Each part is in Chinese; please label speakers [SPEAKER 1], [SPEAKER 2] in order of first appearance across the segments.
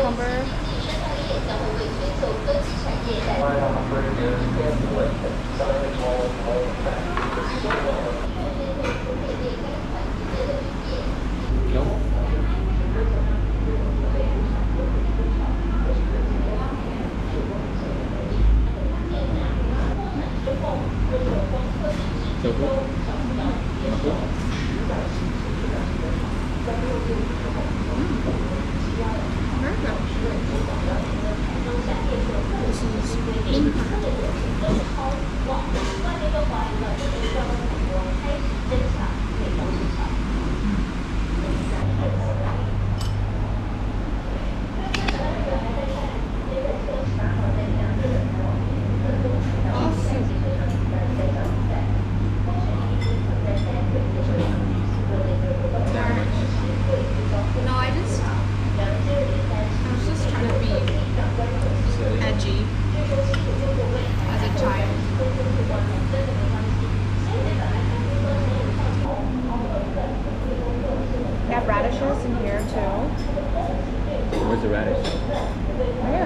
[SPEAKER 1] cucumber. They have radishes in here too.
[SPEAKER 2] Where's the radish?
[SPEAKER 1] Where?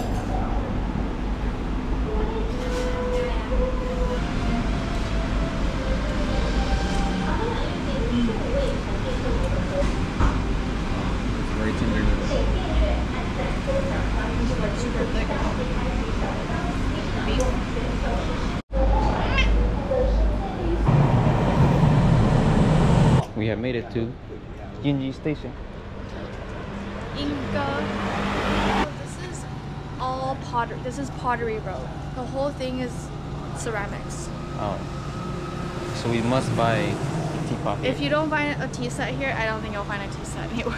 [SPEAKER 2] It's very tender.
[SPEAKER 1] This is like super thick. Beef.
[SPEAKER 2] We have made it to Yinji Station.
[SPEAKER 1] Inca. This is all pottery. This is Pottery Road. The whole thing is ceramics.
[SPEAKER 2] Oh. So we must buy teapot here.
[SPEAKER 1] If you don't find a tea set here, I don't think you'll find a tea set anywhere.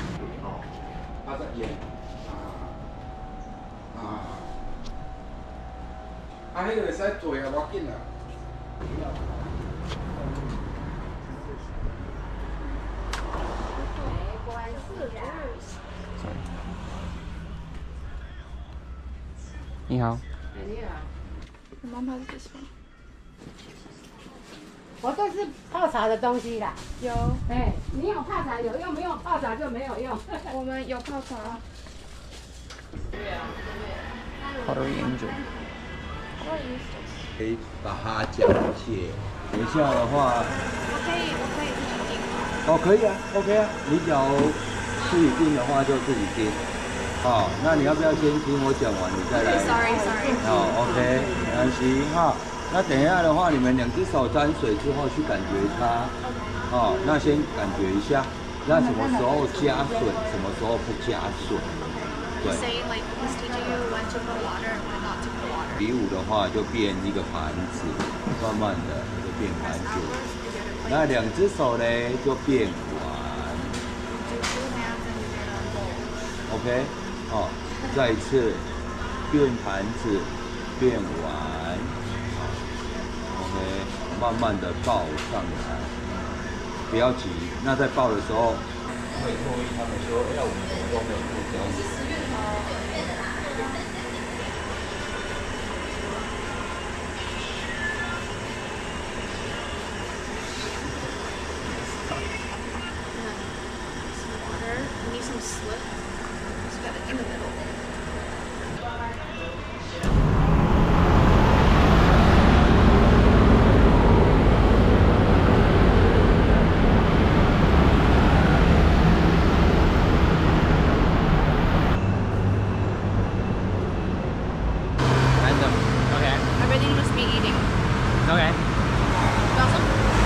[SPEAKER 2] Sorry. 你好。
[SPEAKER 1] Your mom has this one.
[SPEAKER 3] 我都是泡茶的东西啦。
[SPEAKER 1] 有，
[SPEAKER 3] 哎，你有泡茶有用，没有泡茶就没有用。
[SPEAKER 1] 我们有泡茶。
[SPEAKER 2] Pottery Angel。
[SPEAKER 4] 可以把它讲解。等一下的话，
[SPEAKER 1] 我可以自己订。
[SPEAKER 4] 哦，可以啊 ，OK 啊。你假如自己订的话就自己订。好，那你要不要先听我讲完，你再来？
[SPEAKER 1] Sorry.
[SPEAKER 4] 好 ，OK， 没关系哈。那等一下的话，你们2只手沾水之后去感觉它。哦，那先感觉一下，那什么时候加水，什么时候不加水？对。
[SPEAKER 1] Say like he's teaching you when to put water and when not to put water.
[SPEAKER 4] 比武的话就变一个盘子，慢慢的就变盘子。那2只手呢就变碗。OK， 好，再一次变盘子，变碗。OK， 慢慢的抱上来，不要急。那在抱的时候，会托意他们说，哎，我们怎么都没有不交流。
[SPEAKER 1] We need some slip. Just got it in the middle.
[SPEAKER 2] Random. Okay.
[SPEAKER 1] Everything must be eating.
[SPEAKER 2] Okay.
[SPEAKER 1] Awesome.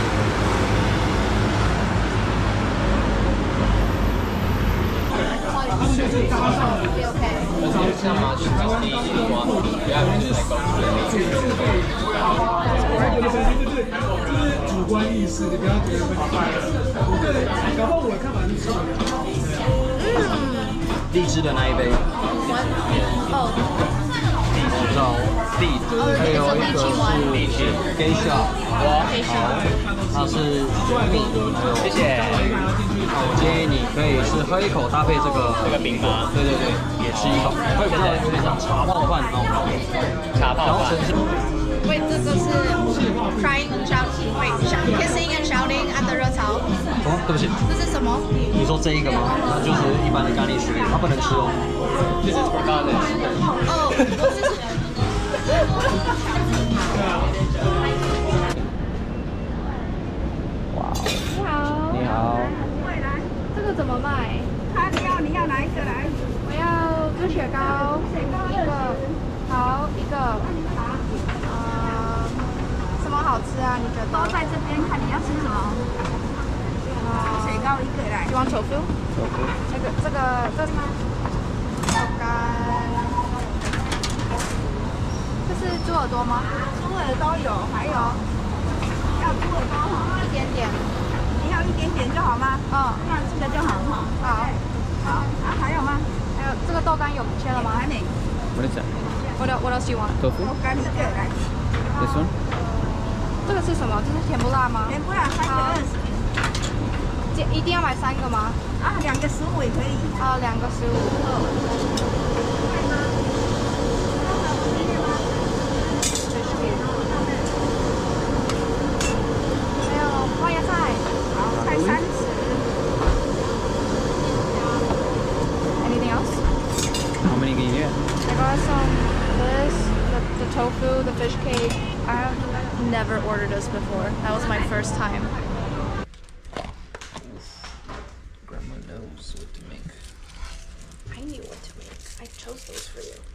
[SPEAKER 1] Okay.
[SPEAKER 2] 像麻雀长第一句话，不要就是来告诉
[SPEAKER 5] 就是主观意识，你不要觉得会坏。我个人，搞不好我的看法是错的。
[SPEAKER 2] 荔枝的那一杯，
[SPEAKER 1] 哦，
[SPEAKER 2] 找荔枝，还有一个是荔枝 geisha， 好，它是雪蜜，谢谢。我建议你可以是喝一口搭配这个饼吗？对，也吃一口，会比较有点像茶泡饭那种感觉。茶泡饭。
[SPEAKER 1] Wait, 这个是 crying and shouting. Wait, kissing and shouting at the 热潮。
[SPEAKER 2] 哦，对不起，
[SPEAKER 1] 这是什么？
[SPEAKER 2] 你说这一个吗？那就是一般的咖喱水，它不能吃哦。This is for garlic。
[SPEAKER 1] 哦，
[SPEAKER 2] 哇，
[SPEAKER 1] 你好。
[SPEAKER 2] 你好。
[SPEAKER 1] 这个怎么卖？
[SPEAKER 3] 你要哪一个来？
[SPEAKER 1] 我要猪血糕，一个，好，一个。什么好吃啊？你觉得？
[SPEAKER 3] 都在这边，看你要吃什么。水糕一个来。
[SPEAKER 1] You want tofu？ 这个豆干。这是猪耳朵吗？
[SPEAKER 3] 猪耳都有，还有要猪耳朵哈，
[SPEAKER 1] 一点点。
[SPEAKER 3] 你要一点点就好吗？那这个就好哈。好，还有吗？
[SPEAKER 1] 还有这个豆干有切了吗？
[SPEAKER 3] 还没。
[SPEAKER 2] What is that?
[SPEAKER 1] What else you want?
[SPEAKER 2] Tofu?
[SPEAKER 3] 豆干一个来。
[SPEAKER 2] This one?
[SPEAKER 1] 这个是什么？这是甜不辣吗？
[SPEAKER 3] 甜不辣3个20。
[SPEAKER 1] 一定要买3个吗？
[SPEAKER 3] 啊，2个15也可以。
[SPEAKER 1] 啊，2个15。还有花椰菜。
[SPEAKER 3] 好，才30。
[SPEAKER 1] Anything else?
[SPEAKER 2] How many can you get?
[SPEAKER 1] I got some this, the tofu, the fish cake. I have never ordered this before. That was my first time.
[SPEAKER 2] Grandma knows what to make.
[SPEAKER 1] I knew what to make. I chose those for you.